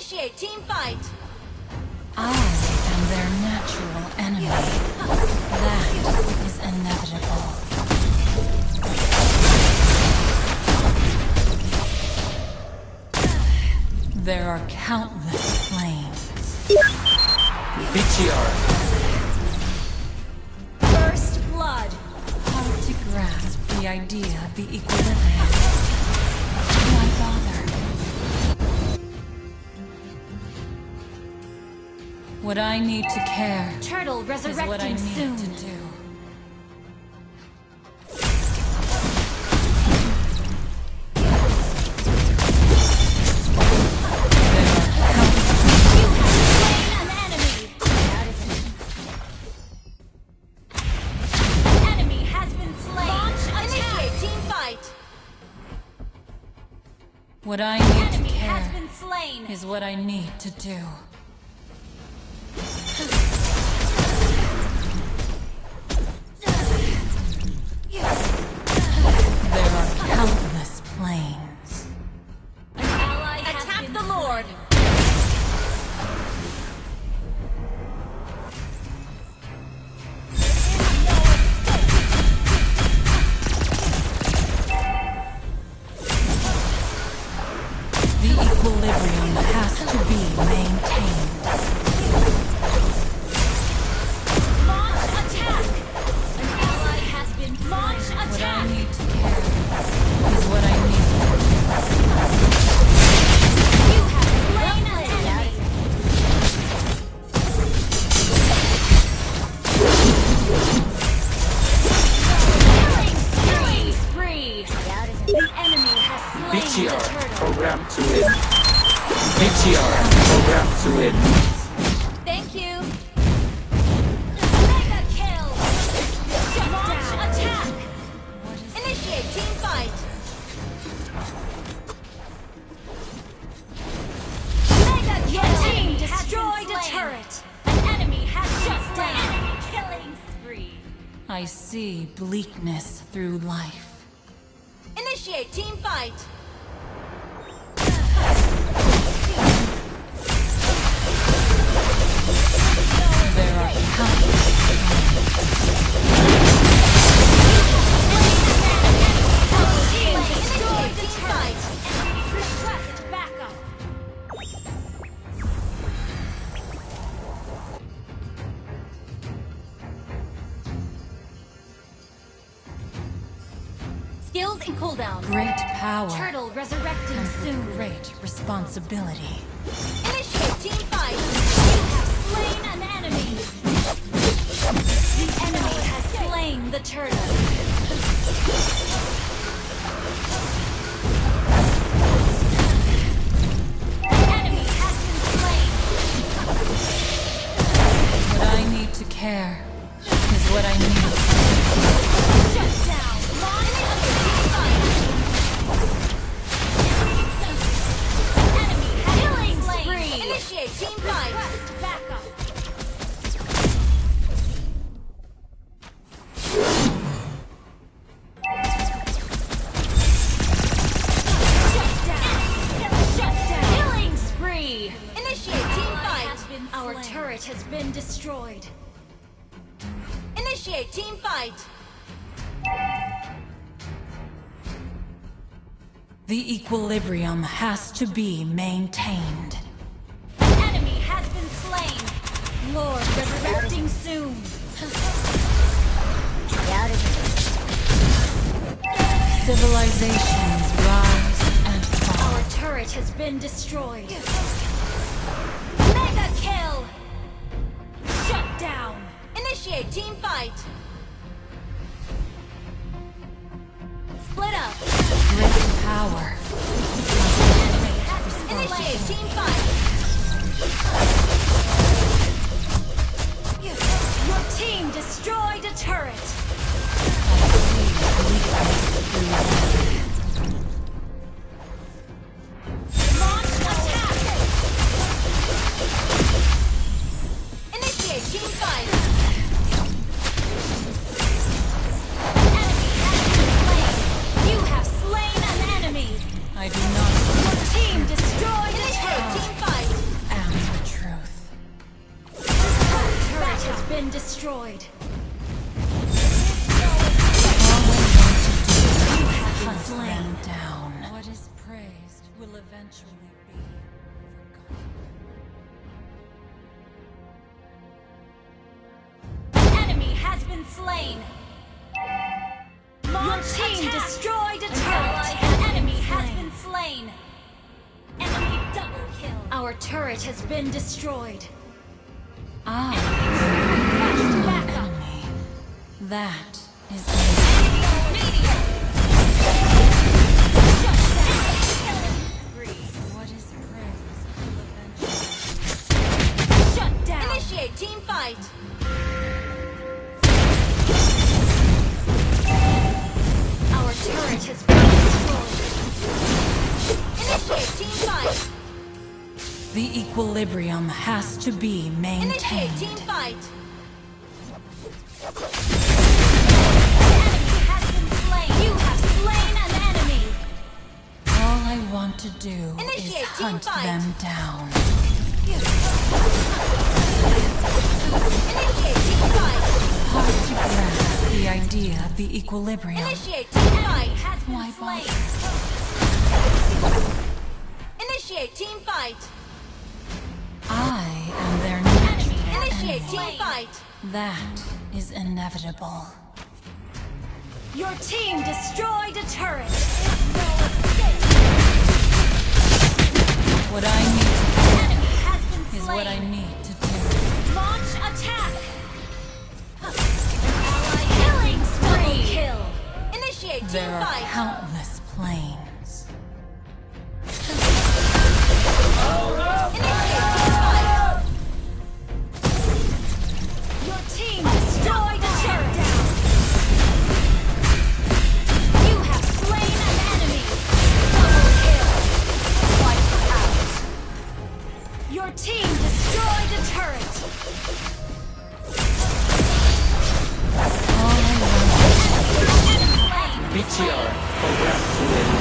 Initiate team fight! I am their natural enemy. That is inevitable. There are countless flames. BTR. First blood! Hard to grasp the idea of the equilibrium. Why bother? What I need to care Turtle is what I resurrecting need soon. to do. What I need to care is what I need to do. There are countless planes. An ally attack the Lord! The equilibrium has to be maintained. Launch attack! An ally has been launch What I attack! need to care is what I need to do. You have slain an enemy! Killing spree! The enemy has slain the BTR. turtle. Program to win. BTR. Program to win. Thank you! Mega kill! Launch attack! Initiate team fight! Mega kill! Your team destroyed a turret! An enemy has shut down! Killing spree! I see bleakness through life. Initiate team fight! There are countless Initiate team fight! Request backup! Skills and cooldown. great power Turtle resurrecting comes with soon. great responsibility. Initiate team fight! You have slain an enemy! The enemy has slain the turtle. The enemy has been slain! What I need to care is what I need to do. Shut down! Launch team fight! Enemy has killing spree! Initiate team fight! Request backup! Shut down! Shut down! Killing spree! Initiate team fight! Our turret has been destroyed. Initiate team fight! The equilibrium has to be maintained. Enemy has been slain. Lord resurrecting soon. Civilizations rise and fall. Our turret has been destroyed. Mega kill! Shut down! Initiate team fight! Split up! Great power. Initiate team fight! Your team destroyed a turret! Launch attack! Initiate team fight! Enemy has been slain! You have slain an enemy! I do not. Your team destroyed a turret! Enemy has been slain. Your team destroyed a turret. An enemy has been slain. Enemy double kill. Our turret has been destroyed. Ah, Fast backup. enemy. That is Medium. what is praise will eventually. Shut down. Initiate team fight. Our turret has been destroyed. Initiate team fight. The equilibrium has to be Initiate maintained. team fight. Enemy has been slain. You have slain an enemy. All I want to do is Initiate team hunt fight. them down. Initiate team fight. Hard to grasp the idea of the equilibrium. Initiate team fight. Has been Why slain. Initiate team fight. I am their Enemy. natural Initiate enemy. team fight. That is inevitable. Your team destroyed a turret. What I need Enemy has been to do is slain. what I need to do. Launch attack. Ally killing spree. Kill. Initiate team There are fight. countless planes. Initiate team fight. Your team destroyed a turret. You have slain an enemy. Double kill. Wipe out. Your team destroyed a turret. All I want Enemy slain. BTR program to